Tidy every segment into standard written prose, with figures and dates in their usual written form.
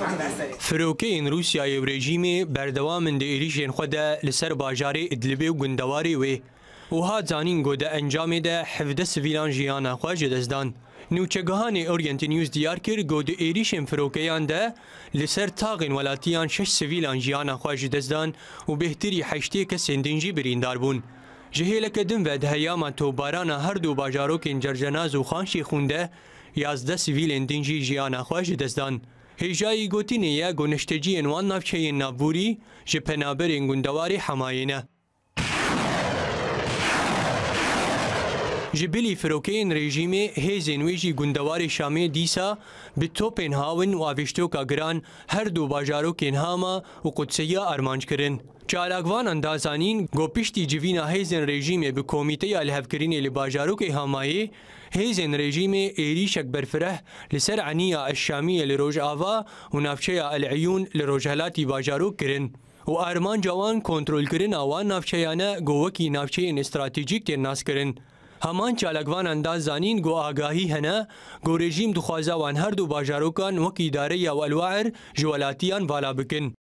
فروکین روسیای و رژیمی بردوامن ده ایریشین خود لسر باجاری ادلبی و گندواری وی و ها زانین گوده انجام ده 17 سویلان جیانا خواج دزدان. نوچگهان اورینت نیوز دیار کرد گوده ایریشین فروکیان ده لسر تاغین ولاتیان 6 سویلان جیانا خواج دزدان و بهتری 8 کس اندنجی بریندار بون. جهیل کدم و دهیاما توباران هر دو باجاروکین جرجناز و خانشی خونده 11 سویل اندنجی جیانا خواج دزدان. هجایی گوتینه گونشتجی انوان نافچه نابوری جپنابر گندواری حماینه. جبلی فروکین رژیمی هیزن ویجی گندواری شامی دیسا به توپن هاون و آویشتوکا گران هر دو باجاروکین هاما و قدسیه ارمانج کرن. چالاکوان اندازانین گو پشتی جوینا هیزن رژیمی به کمیته الهفکرین لباجاروک هامایی هیزن رژیم ایریشک برفره لسر عنیا الشامی لروج آوا و نافچه العیون لروجهلاتی باجاروک کرن و ارمان جوان کنترل کرن آوان نافچهانه گو وکی نافچه استراتیجیک تیر ناس کرن. همان چالکوان انداز زانین گو آگاهی هنه گو رژیم دخوازه وان هر دو باجاروکان وکی داره یا والوعر جوالاتیان والا بکن.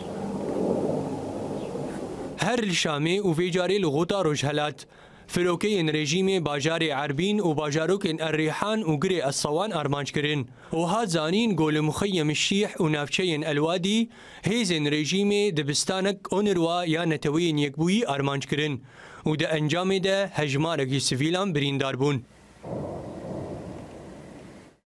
هر الشامی و فیجاری لغوطا روجهلات فروکین رژیم باجار عربین و باجاروکین الریحان و گری الصوان ارمانج کرن و ها زانین گول مخیم الشیح و نافچین الوادی هیزن رژیم دبستانک اونروا یا نتوین یکبویی ارمانج کرن و ده انجام ده هجمارکی سویلان بریندار بون.